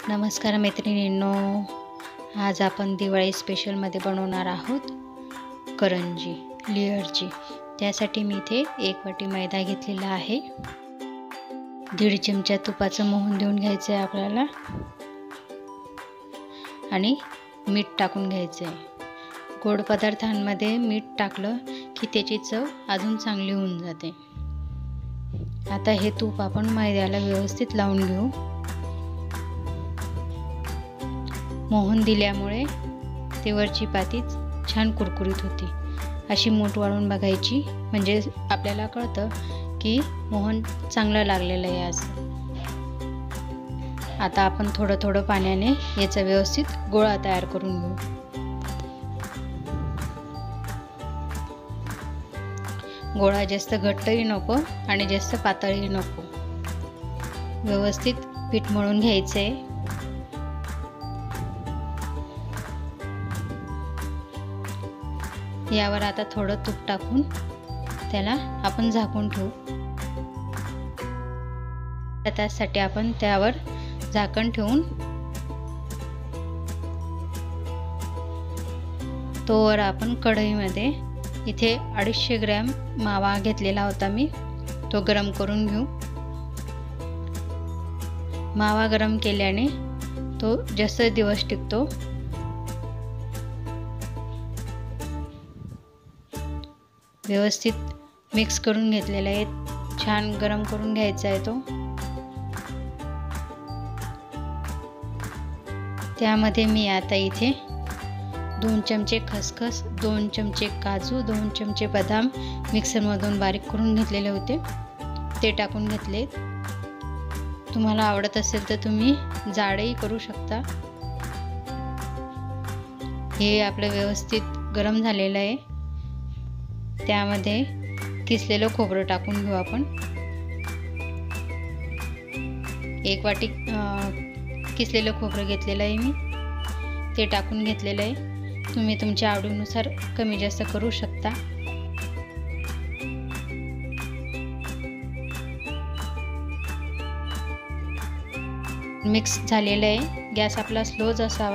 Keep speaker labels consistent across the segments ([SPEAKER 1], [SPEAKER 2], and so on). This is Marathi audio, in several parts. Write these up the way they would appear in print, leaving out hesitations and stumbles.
[SPEAKER 1] नमस्कार मैत्रिणींनो, आज आपण दिवाळी स्पेशलमध्ये बनवणार आहोत करंजी लेयरची। त्यासाठी मी इथे 1 वाटी मैदा घेतलेला आहे। 1.5 चमचा तुपाचं मोहन देऊन घ्यायचं आहे आपल्याला आणि मीठ टाकून घ्यायचं आहे। गोड पदार्थांमध्ये मीठ टाकलं की त्याची चव अजून चांगली होऊन जाते। आता हे तूप आपण मैद्याला व्यवस्थित लावून घेऊ। मोहन दिल्यामुळे ते वरची पाती छान कुरकुरीत होती। अशी मूठ वाळून बघायची म्हणजे आपल्याला कळतं की मोहन चांगलं लागलेलं आहे असं। आता आपण थोडं थोडं पाण्याने याचा व्यवस्थित गोळा तयार करून घेऊ। गोळा जास्त घट्टही नको आणि जास्त पातळही नको, व्यवस्थित पीठ मळून घ्यायचं आहे। यावर आता थोडं तूप टाकून त्याला आपण झाकून ठेवू। त्यासाठी आपण त्यावर झाकण ठेवून तोवर आपण कढईमध्ये इथे 250 ग्रॅम मावा घेतलेला होता मी, तो गरम करून घेऊ। मावा गरम केल्याने तो जास्त दिवस टिकतो। व्यवस्थित मिक्स करून घेतलेला आहे, छान गरम करून घ्यायचा आहे तो। त्यामध्ये मी आता इथे 2 चमचे खसखस, 2 चमचे काजू, 2 चमचे बदाम मिक्सरमधून बारीक करून घेतलेले होते, ते टाकून घेतले। तुम्हाला आवडत असेल तर तुम्ही जाडही करू शकता। हे आपलं व्यवस्थित गरम झालेलं आहे। त्यामध्ये किसलेलं खोबरं टाकून घेऊ आपण। 1 वाटी किसलेलं खोबरं घेतलेलं आहे मी, ते टाकून घेतलेलं आहे। तुम्ही तुमच्या आवडीनुसार कमी जास्त करू शकता। मिक्स झालेलं आहे। गॅस आपला स्लोच असावा।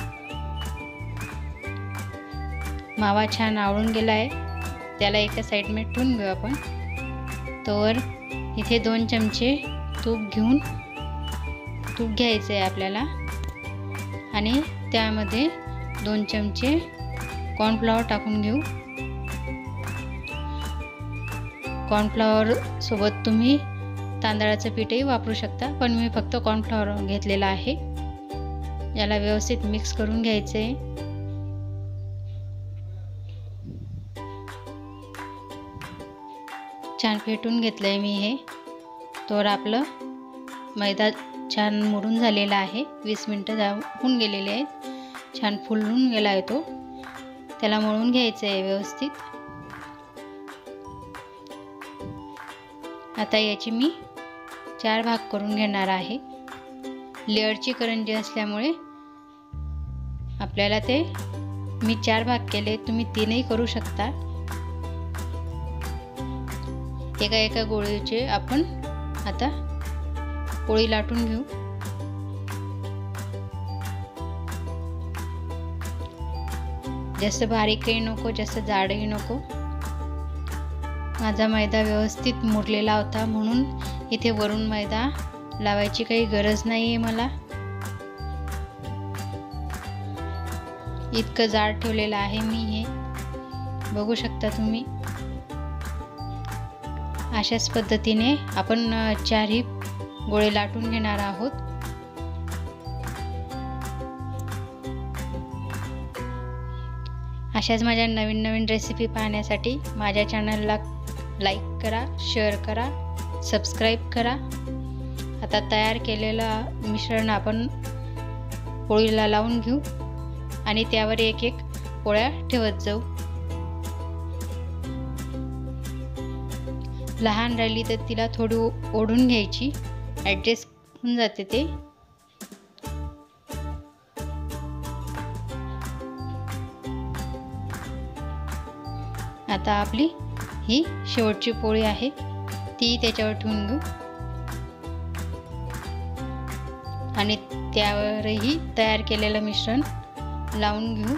[SPEAKER 1] मावा छान आवळून गेला आहे, त्याला एका साईडने ठेवून घेऊ आपण। तोवर इथे 2 चमचे तूप घ्यायचं आहे आपल्याला आणि त्यामध्ये 2 चमचे कॉर्नफ्लॉवर टाकून घेऊ। कॉर्नफ्लॉवर सोबत तुम्ही तांदळाचं पीठही वापरू शकता, पण मी फक्त कॉर्नफ्लॉवर घेतलेला आहे। याला व्यवस्थित मिक्स करून घ्यायचं आहे। छान फेटून घेतलंय मी हे। तर आपलं मैदा छान मुरून झालेला आहे। 20 मिनिटं होऊन गेलेले आहेत। छान फुलून गेला आहे तो। त्याला मळून घ्यायचं आहे व्यवस्थित। आता याची मी 4 भाग करून घेणार आहे। लेयरची करंजी असल्यामुळे आपल्याला ते मी 4 भाग केले, तुम्ही 3ही करू शकता। एका गोळीचे आपण आता पोळी लाटून घेऊ। जास्त बारीकही नको, जास्त जाडही नको। माझा मैदा व्यवस्थित मुरलेला होता, म्हणून इथे वरून मैदा लावायची काही गरज नाही आहे मला। इतकं जाड ठेवलेलं आहे मी हे, बघू शकता तुम्ही। अशाच पद्धतीने आपण 4ही गोळे लाटून घेणार आहोत। अशाच माझ्या नवीन रेसिपी पाहण्यासाठी माझ्या चॅनलला लाईक करा, शेअर करा, सबस्क्राईब करा। आता तयार केलेलं मिश्रण आपण पोळीला लावून घेऊ आणि त्यावर एक पोळ्या ठेवत जाऊ। लहान राहिली तर तिला थोडी ओढून घ्यायची, ॲडजस्ट होऊन जाते ते। आता आपली ही शेवटची पोळी आहे, ती त्याच्यावर ठेवून घेऊ। आणि त्यावरही तयार केलेलं मिश्रण लावून घेऊ.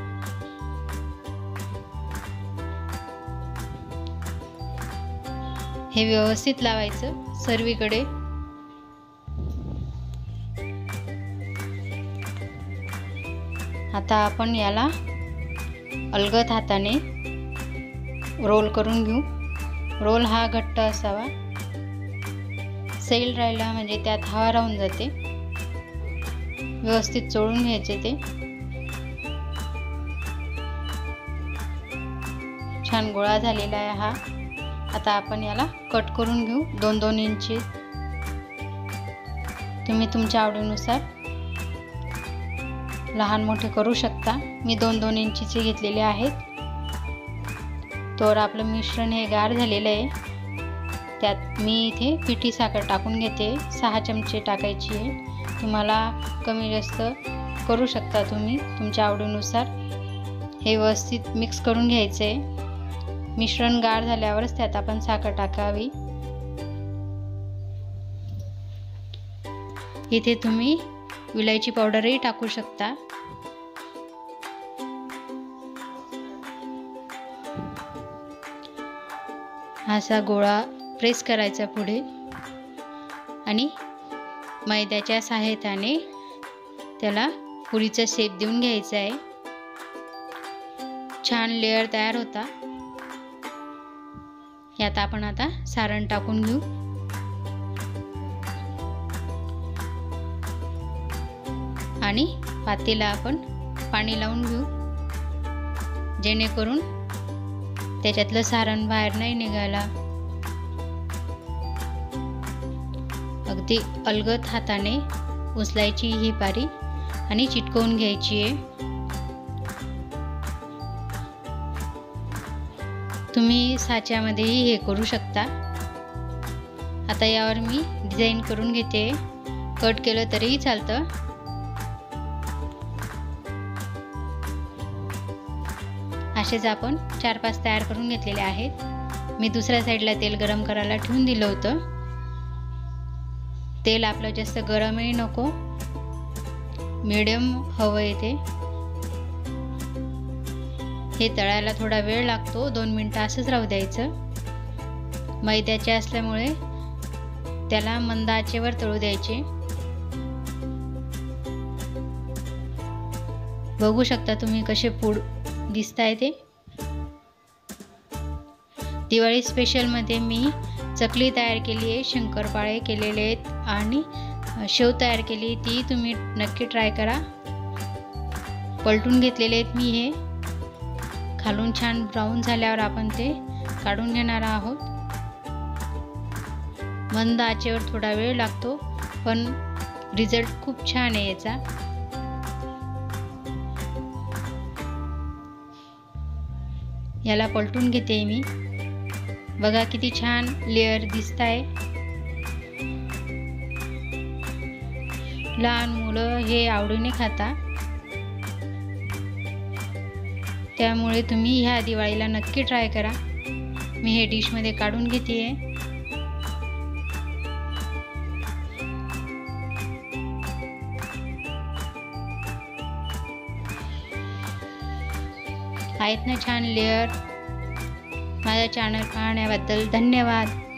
[SPEAKER 1] हे व्यवस्थित लावायचं सर्वीकडे. आता आपण याला अलगद हाताने रोल करून घेऊ. रोल हा घट्ट असावा, सैल राहिला म्हणजे त्यात हवा राहून जाते. व्यवस्थित चोळून घ्यायचे ते. छान गोळा झालेला आहे हा. आता आपण याला कट करून घेऊ 2-2 इंची. तुम्ही तुमच्या आवडीनुसार लहान मोठे करू शकता. मी 2-2 इंचीचे घेतलेले आहेत. तर आपलं मिश्रण हे गार झालेलं आहे. त्यात मी इथे पिठी साखर टाकून घेते. 6 चमचे टाकायची आहे. तुम्हाला कमी जास्त करू शकता तुम्ही तुमच्या आवडीनुसार. हे व्यवस्थित मिक्स करून घ्यायचं आहे. मिश्रण गार झाल्यावरच त्यात आपण साखर टाकावी. इथे तुम्ही विलायची पावडरही टाकू शकता. असा गोळा प्रेस करायचा पुढे आणि मैद्याच्या सहाय्याने त्याला पुरीचा शेप देऊन घ्यायचा आहे. छान लेअर तयार होता. यात आपण आता सारण टाकून घेऊ. आणि पातेला आपण पाणी लावून घेऊ, जेणेकरून त्याच्यातलं सारण बाहेर नाही निघायला. अगदी अलगद हाताने उचलायची ही पारी आणि चिटकवून घ्यायची आहे. तुम्ही साच्यामध्येही हे करू शकता. आता यावर मी डिझाईन करून घेते. कट केलं तरीही चालतं. असेच आपण 4-5 तयार करून घेतलेले आहेत. मी दुसऱ्या साईडला तेल गरम करायला ठेवून दिलं होतं. तेल आपलं जास्त गरमही नको, मीडियम हवं आहे ते. हे तळायला थोडा वेळ लागतो. 2 मिनटं असंच राहू द्यायचं. मैद्याचे असल्यामुळे त्याला मंद आचेवर तळू द्यायचे. बघू शकता तुम्ही कसे पूड दिसताय ते. दिवाळी स्पेशलमध्ये मी चकली तयार केली आहे, शंकरपाळे केलेले आहेत आणि शेव तयार केली. ती तुम्ही नक्की ट्राय करा. पलटून घेतलेले आहेत मी हे. खालून छान ब्राऊन झाल्यावर आपण ते काढून घेणार आहोत. मंद आचेवर थोडा वेळ लागतो, पण रिझल्ट खूप छान आहे याचा. याला पलटून घेते मी. बघा किती छान लेअर दिसताय. लहान मुलं हे आवडीने खाता. त्यामुळे तुम्ही ह्या दिवाळीला नक्की ट्राय करा. मी हे डिशमध्ये काढून घेते. आहेत ना छान लेअर. माझा चॅनल पाहण्याबद्दल धन्यवाद.